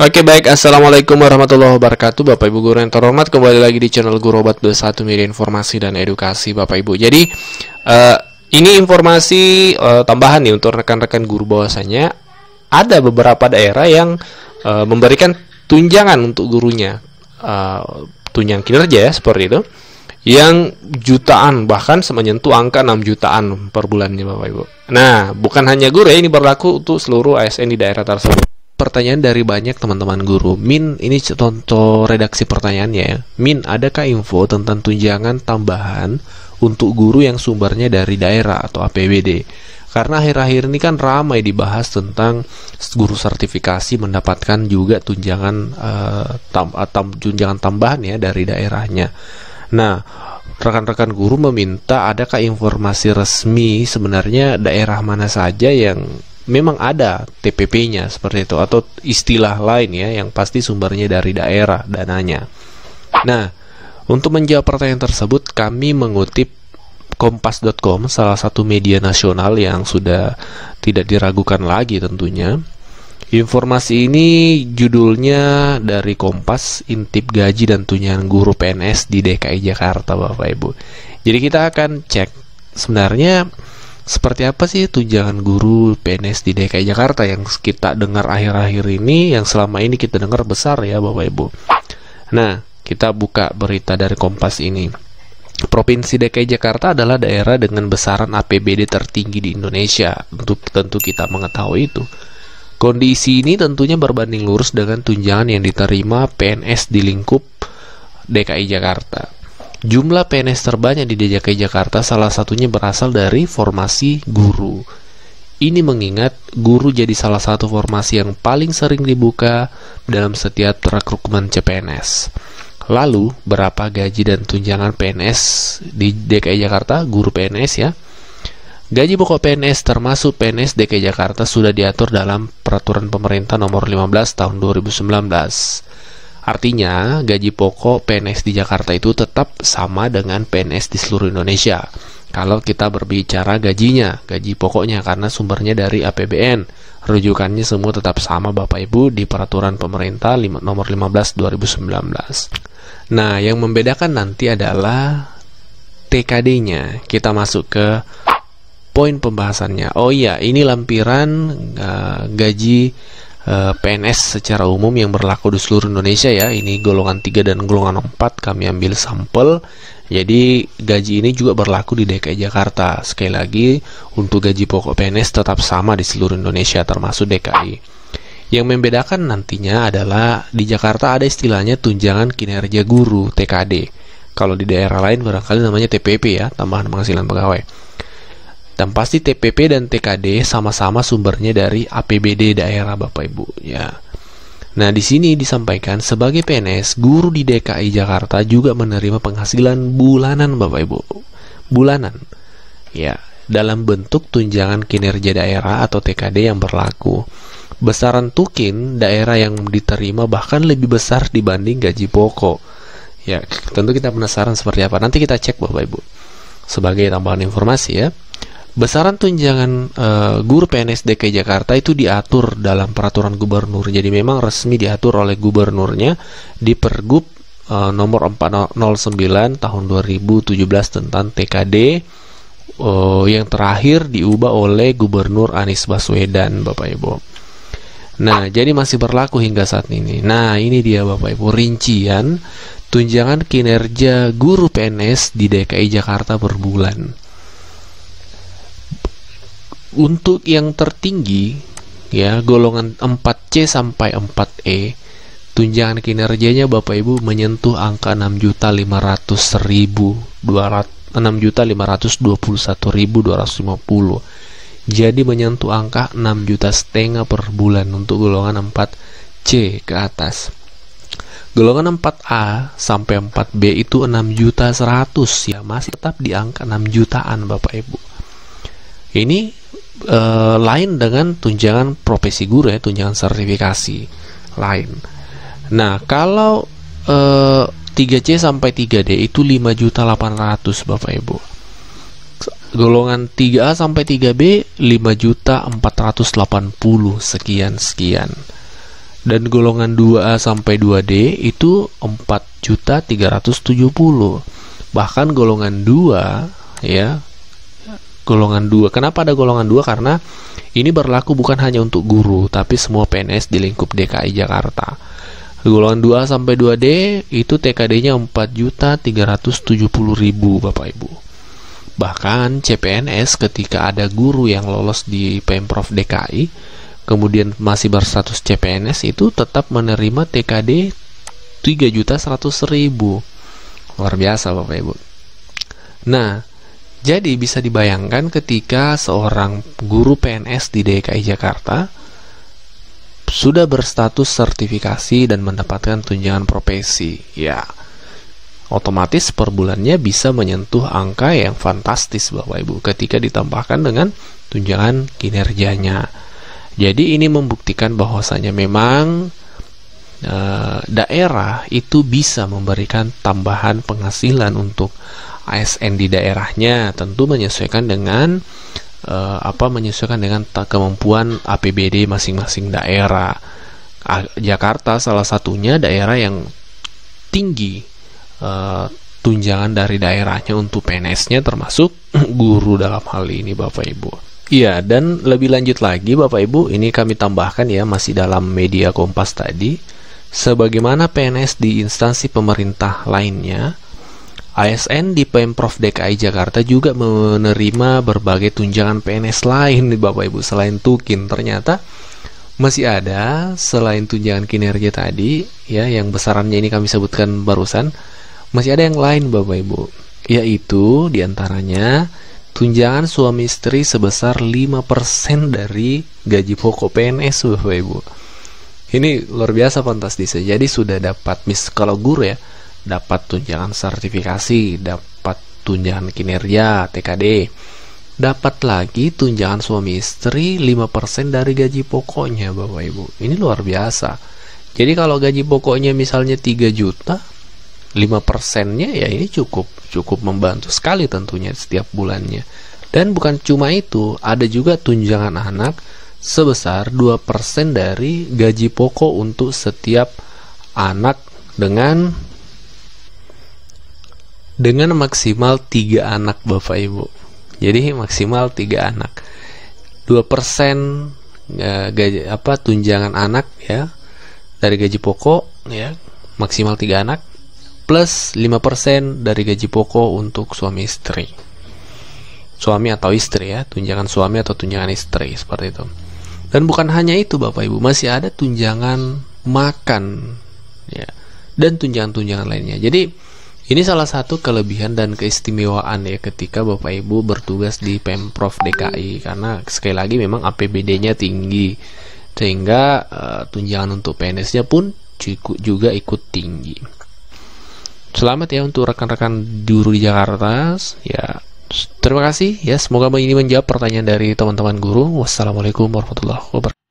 Oke, baik. Assalamualaikum warahmatullahi wabarakatuh, Bapak Ibu guru yang terhormat. Kembali lagi di channel Guru Obat 21 Media Informasi dan Edukasi, Bapak Ibu. Jadi ini informasi tambahan nih untuk rekan-rekan guru, bahwasanya ada beberapa daerah yang memberikan tunjangan untuk gurunya, tunjangan kinerja ya, seperti itu, yang jutaan, bahkan menyentuh angka 6 jutaan per bulannya, Bapak Ibu. Nah, bukan hanya guru ya, ini berlaku untuk seluruh ASN di daerah tersebut. Pertanyaan dari banyak teman-teman guru. Min, ini contoh redaksi pertanyaannya ya. Min, adakah info tentang tunjangan tambahan untuk guru yang sumbernya dari daerah atau APBD? Karena akhir-akhir ini kan ramai dibahas tentang guru sertifikasi mendapatkan juga tunjangan tunjangan tambahan ya dari daerahnya. Nah, rekan-rekan guru meminta adakah informasi resmi sebenarnya daerah mana saja yang memang ada TPP-nya seperti itu, atau istilah lain ya yang pasti sumbernya dari daerah dananya. Nah, untuk menjawab pertanyaan tersebut kami mengutip kompas.com, salah satu media nasional yang sudah tidak diragukan lagi tentunya. Informasi ini judulnya dari Kompas, intip gaji dan tunjangan guru PNS di DKI Jakarta, Bapak Ibu. Jadi kita akan cek sebenarnya seperti apa sih tunjangan guru PNS di DKI Jakarta yang kita dengar akhir-akhir ini, yang selama ini kita dengar besar ya Bapak Ibu. Nah, kita buka berita dari Kompas ini. Provinsi DKI Jakarta adalah daerah dengan besaran APBD tertinggi di Indonesia. Tentu kita mengetahui itu. Kondisi ini tentunya berbanding lurus dengan tunjangan yang diterima PNS di lingkup DKI Jakarta. Jumlah PNS terbanyak di DKI Jakarta salah satunya berasal dari formasi guru. Ini mengingat guru jadi salah satu formasi yang paling sering dibuka dalam setiap rekrutmen CPNS. Lalu, berapa gaji dan tunjangan PNS di DKI Jakarta, guru PNS ya? Gaji pokok PNS termasuk PNS DKI Jakarta sudah diatur dalam Peraturan Pemerintah Nomor 15 Tahun 2019. Artinya, gaji pokok PNS di Jakarta itu tetap sama dengan PNS di seluruh Indonesia. Kalau kita berbicara gajinya, gaji pokoknya, karena sumbernya dari APBN. Rujukannya semua tetap sama Bapak Ibu di Peraturan Pemerintah Nomor 15 2019. Nah, yang membedakan nanti adalah TKD-nya. Kita masuk ke poin pembahasannya. Oh iya, ini lampiran gaji PNS secara umum yang berlaku di seluruh Indonesia ya. Ini golongan 3 dan golongan 4 kami ambil sampel. Jadi gaji ini juga berlaku di DKI Jakarta. Sekali lagi, untuk gaji pokok PNS tetap sama di seluruh Indonesia termasuk DKI. Yang membedakan nantinya adalah di Jakarta ada istilahnya tunjangan kinerja guru TKD. Kalau di daerah lain barangkali namanya TPP ya, tambahan penghasilan pegawai. Dan pasti TPP dan TKD sama-sama sumbernya dari APBD daerah Bapak Ibu ya. Nah, di sini disampaikan sebagai PNS, guru di DKI Jakarta juga menerima penghasilan bulanan Bapak Ibu. Bulanan. Ya, dalam bentuk tunjangan kinerja daerah atau TKD yang berlaku. Besaran tukin daerah yang diterima bahkan lebih besar dibanding gaji pokok. Ya, tentu kita penasaran seperti apa. Nanti kita cek Bapak Ibu. Sebagai tambahan informasi ya. Besaran tunjangan guru PNS DKI Jakarta itu diatur dalam peraturan gubernur. Jadi memang resmi diatur oleh gubernurnya di Pergub nomor 409 tahun 2017 tentang TKD yang terakhir diubah oleh Gubernur Anies Baswedan Bapak Ibu. Nah, jadi masih berlaku hingga saat ini. Nah, ini dia Bapak Ibu rincian tunjangan kinerja guru PNS di DKI Jakarta per bulan. Untuk yang tertinggi ya, golongan 4C sampai 4E, tunjangan kinerjanya Bapak Ibu menyentuh angka 6.521.250. Jadi menyentuh angka 6,5 juta per bulan untuk golongan 4C ke atas. Golongan 4A sampai 4B itu 6.100.000 ya, masih tetap di angka 6 jutaan Bapak Ibu. Ini lain dengan tunjangan profesi guru ya, tunjangan sertifikasi lain. Nah, kalau 3C sampai 3D itu 5.800.000 Bapak Ibu. Golongan 3A sampai 3B 5.480.000 sekian. Dan golongan 2A sampai 2D itu 4.370.000. Bahkan golongan 2 ya, golongan 2. Kenapa ada golongan 2? Karena ini berlaku bukan hanya untuk guru, tapi semua PNS di lingkup DKI Jakarta. Golongan 2A sampai 2D itu TKD-nya 4.370.000 Bapak Ibu. Bahkan CPNS ketika ada guru yang lolos di Pemprov DKI kemudian masih berstatus CPNS itu tetap menerima TKD 3.100.000. Luar biasa Bapak Ibu. Nah, jadi bisa dibayangkan ketika seorang guru PNS di DKI Jakarta sudah berstatus sertifikasi dan mendapatkan tunjangan profesi, ya otomatis per bulannya bisa menyentuh angka yang fantastis Bapak Ibu ketika ditambahkan dengan tunjangan kinerjanya. Jadi ini membuktikan bahwasanya memang daerah itu bisa memberikan tambahan penghasilan untuk ASN di daerahnya, tentu menyesuaikan dengan menyesuaikan dengan kemampuan APBD masing-masing daerah. Jakarta salah satunya daerah yang tinggi tunjangan dari daerahnya untuk PNS-nya, termasuk guru dalam hal ini Bapak Ibu. Iya, dan lebih lanjut lagi Bapak Ibu, ini kami tambahkan ya, masih dalam media Kompas tadi, sebagaimana PNS di instansi pemerintah lainnya, ASN di Pemprov DKI Jakarta juga menerima berbagai tunjangan PNS lain nih Bapak Ibu. Selain tukin, ternyata masih ada selain tunjangan kinerja tadi ya, yang besarannya ini kami sebutkan barusan, masih ada yang lain Bapak Ibu, yaitu diantaranya tunjangan suami istri sebesar 5% dari gaji pokok PNS Bapak Ibu. Ini luar biasa fantastis. Jadi sudah dapat kalau guru ya, dapat tunjangan sertifikasi, dapat tunjangan kinerja TKD, dapat lagi tunjangan suami istri 5% dari gaji pokoknya Bapak Ibu. Ini luar biasa. Jadi kalau gaji pokoknya misalnya 3 juta, 5%-nya ya ini cukup membantu sekali tentunya setiap bulannya. Dan bukan cuma itu, ada juga tunjangan anak sebesar 2% dari gaji pokok untuk setiap anak dengan maksimal 3 anak Bapak Ibu. Jadi maksimal 3 anak. 2% tunjangan anak ya dari gaji pokok ya, maksimal 3 anak, plus 5% dari gaji pokok untuk suami istri. Suami atau istri ya, tunjangan suami atau tunjangan istri seperti itu. Dan bukan hanya itu Bapak Ibu, masih ada tunjangan makan ya, dan tunjangan-tunjangan lainnya. Jadi ini salah satu kelebihan dan keistimewaan ya ketika Bapak Ibu bertugas di Pemprov DKI, karena sekali lagi memang APBD-nya tinggi, sehingga tunjangan untuk PNS-nya pun juga ikut tinggi. Selamat ya untuk rekan-rekan guru di Jakarta ya. Terima kasih ya, semoga ini menjawab pertanyaan dari teman-teman guru. Wassalamualaikum warahmatullahi wabarakatuh.